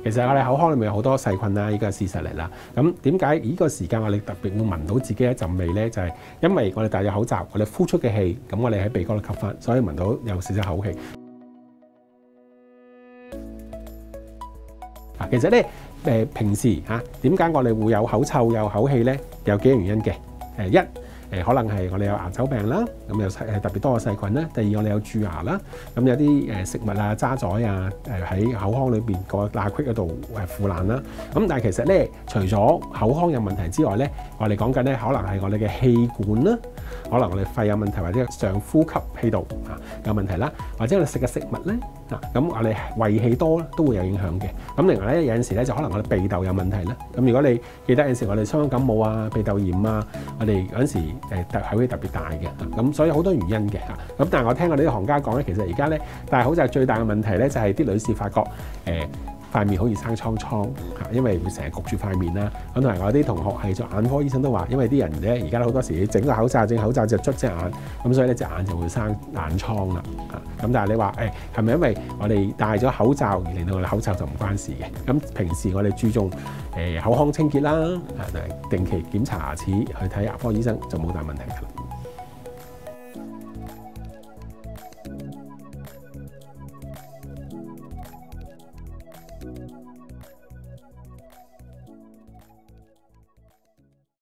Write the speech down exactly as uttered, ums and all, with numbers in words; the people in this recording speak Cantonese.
其實我哋口腔裏面有好多細菌啦，呢個係事實嚟啦。咁點解呢個時間我哋特別會聞到自己一陣味咧？就係因為我哋戴咗口罩，我哋呼出嘅氣，咁我哋喺鼻哥度吸翻，所以聞到有少少口氣。嗱，其實咧誒平時嚇點解我哋會有口臭有口氣咧？有幾樣原因嘅。誒一誒可能係我哋有牙周病啦，咁有誒特別多嘅細菌啦。第二我哋有蛀牙啦，咁有啲誒食物啊渣滓啊誒喺口腔裏邊個罅隙嗰度誒腐爛啦。咁但係其實咧，除咗口腔有問題之外咧，我哋講緊咧可能係我哋嘅氣管啦，可能我哋肺有問題，或者上呼吸氣道啊有問題啦，或者我哋食嘅食物咧啊，咁我哋胃氣多都會有影響嘅。咁另外咧有陣時咧就可能我哋鼻竇有問題啦。咁如果你記得有陣時我哋傷風感冒啊、鼻竇炎啊，我哋有陣時誒特口氣特別大嘅，咁所以好多原因嘅嚇。咁但係我聽我哋啲行家講咧，其實而家咧戴口罩最大嘅問題咧就係啲女士發覺誒塊面好易生瘡瘡嚇，因為會成日焗住塊面啦。咁同埋我啲同學係做眼科醫生都話，因為啲人咧而家好多時整個口罩整口罩就捽隻眼，咁所以咧隻眼就會生眼瘡啦嚇。咁但係你話誒係咪因為我哋戴咗口罩而令到我哋口臭就唔關事嘅？咁平時我哋注重誒口腔清潔啦，啊定期檢查牙齒去睇牙科醫生就冇大問題㗎啦。